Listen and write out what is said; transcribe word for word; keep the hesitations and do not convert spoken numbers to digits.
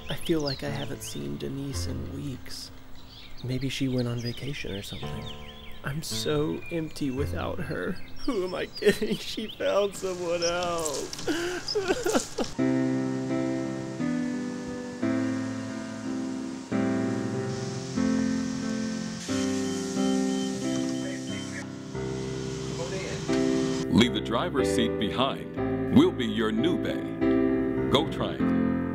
I feel like I haven't seen Denise in weeks. Maybe she went on vacation or something. I'm so empty without her. Who am I kidding? She found someone else. Leave the driver's seat behind. We'll be your new bay. GoTriangle.